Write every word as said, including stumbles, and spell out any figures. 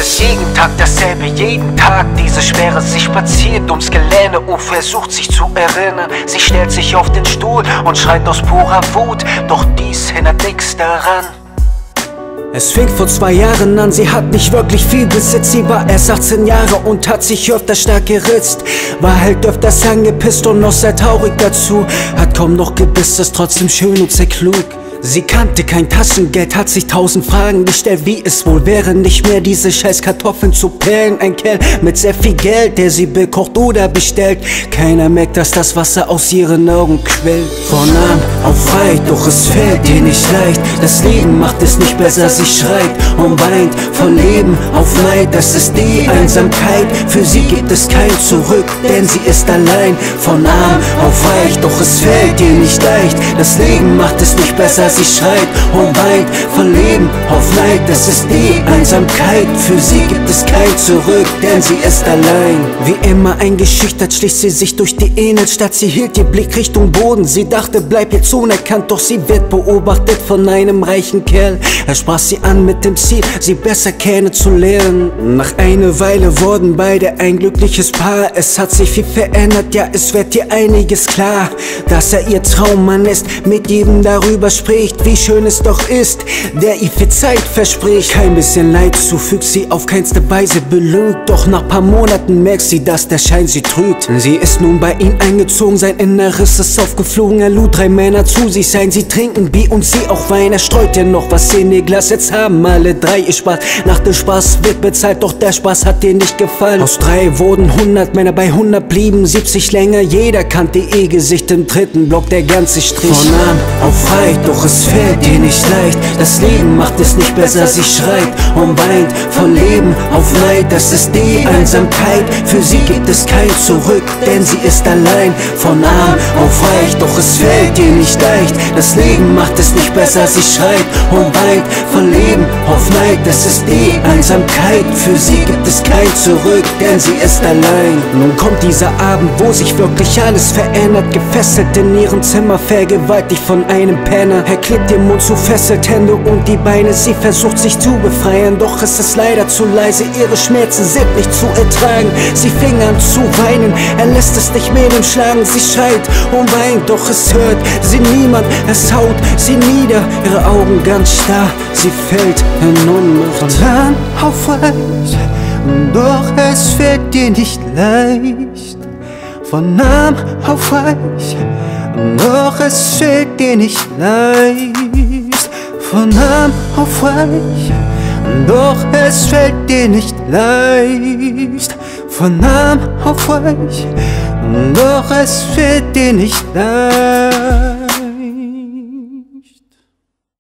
ist jeden Tag dasselbe, jeden Tag diese Schwere. Sie spaziert ums Gelände und versucht sich zu erinnern. Sie stellt sich auf den Stuhl und schreit aus purer Wut, doch dies hindert nichts daran. Es fing vor zwei Jahren an, sie hat nicht wirklich viel Besitz. Sie war erst achtzehn Jahre und hat sich öfter stark geritzt. War halt öfters angepisst und noch sehr traurig dazu. Hat kaum noch gebissen, ist trotzdem schön und sehr klug. Sie kannte kein Taschengeld, hat sich tausend Fragen gestellt, wie es wohl wäre, nicht mehr diese scheiß Kartoffeln zu pellen. Ein Kerl mit sehr viel Geld, der sie bekocht oder bestellt. Keiner merkt, dass das Wasser aus ihren Augen quillt. Von Arm auf frei, doch es fällt ihr nicht leicht. Das Leben macht es nicht besser, sie schreit und weint. Von Leben auf Neid, das ist die Einsamkeit. Für sie gibt es kein Zurück, denn sie ist allein. Von arm auf reich, doch es fällt ihr nicht leicht. Das Leben macht es nicht besser, sie schreit und weint. Von Leben auf Neid, das ist die Einsamkeit. Für sie gibt es kein Zurück, denn sie ist allein. Wie immer eingeschüchtert schlich sie sich durch die Innenstadt. Sie hielt ihr Blick Richtung Boden. Sie dachte, bleib jetzt unerkannt, doch sie wird beobachtet von einem reichen Kerl. Er sprach sie an mit dem Ziel, sie besser kennenzulernen. Nach einer Weile wurden beide ein glückliches Paar. Es hat sich viel verändert, ja, es wird ihr einiges klar. Dass er ihr Traummann ist, mit jedem darüber spricht, wie schön es doch ist, der ihr viel Zeit verspricht. Kein bisschen Leid zufügt, sie auf keinste Weise belügt. Doch nach paar Monaten merkt sie, dass der Schein sie trügt. Sie ist nun bei ihm eingezogen, sein Inneres ist aufgeflogen. Er lud drei Männer zu sich ein, sie trinken Bier und sie auch Wein. Er streut ihr noch was in ihr Glas, jetzt haben alle drei ihr Spaß. Nach dem Spaß wird bezahlt, doch der Spaß hat ihr nicht gefallen. Aus drei wurden hundert Männer, bei hundert blieben siebzig länger. Jeder kannte ihr Gesicht, im dritten Block der ganze Strich. Von arm auf frei, doch es fällt ihr nicht leicht. Das Leben macht es nicht besser, sie schreit und weint. Von Leben auf Neid, das ist die Einsamkeit. Für sie gibt es kein Zurück, denn sie ist allein. Von arm auf reich, doch es fällt ihr nicht leicht. Das Leben macht es nicht besser, sie schreit und weint. Von Leben auf Neid, das ist die Einsamkeit. Für sie gibt es kein Zurück, denn sie ist allein. Nun kommt dieser Abend, wo sich wirklich alles verändert. Gefesselt in ihrem Zimmer, vergewaltigt von einem Penner. Er klebt ihr Mund zu, fesselt Hände und die Beine. Sie versucht sich zu befreien, doch es ist leider zu leise. Ihre Schmerzen sind nicht zu ertragen. Sie fing an zu weinen, er lässt es nicht mehr im Schlagen. Sie schreit und weint, doch es hört sie niemand. Es haut sie nieder, ihre Augen ganz starr. Sie fällt in Ohnmacht. Von arm auf reich, doch es fällt dir nicht leicht. Von arm auf reich, doch es fällt dir nicht leicht. Von arm auf reich, doch es fällt dir nicht leicht. Von arm auf reich, doch es fällt dir nicht leicht.